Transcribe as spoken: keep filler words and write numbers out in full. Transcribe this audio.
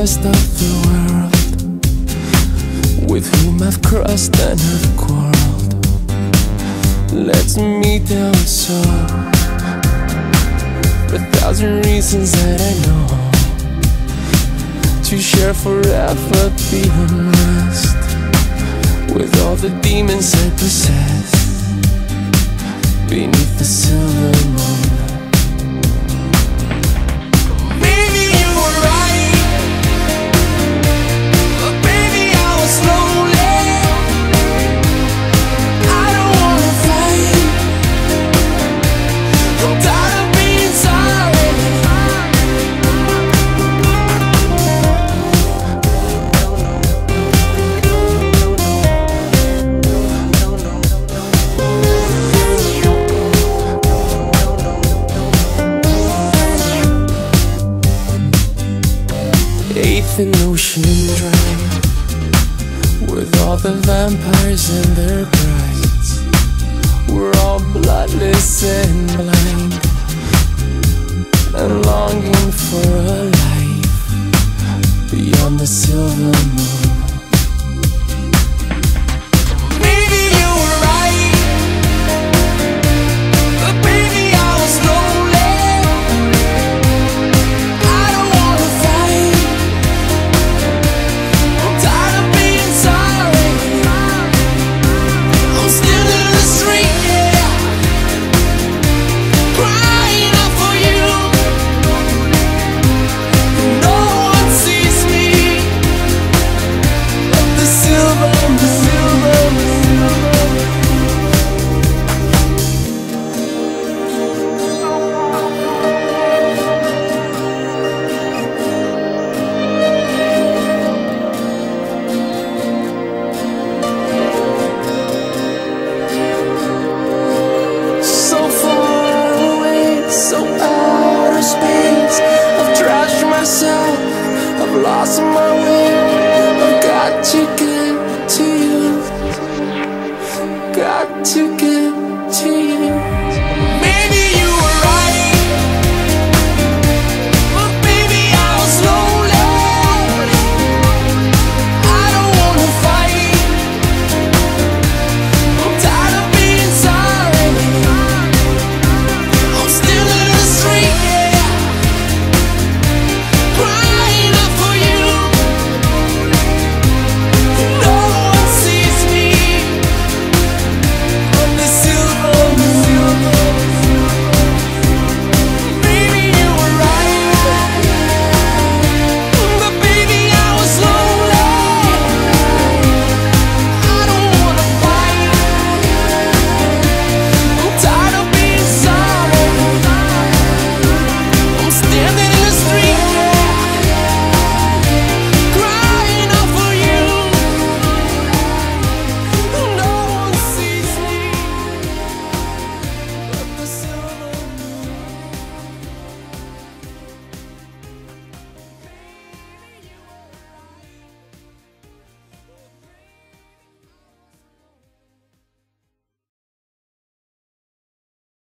rest of the world, with whom I've crossed and have quarreled. Let's meet down so a thousand reasons that I know to share forever the unrest with all the demons I possess beneath the silver moon. Eighth and Ocean Drive, with all the vampires and their brides. We're all bloodless and blind, and longing for a life beyond the silver moon. I've lost my way, I've got to get to you, got to get to you. Maybe you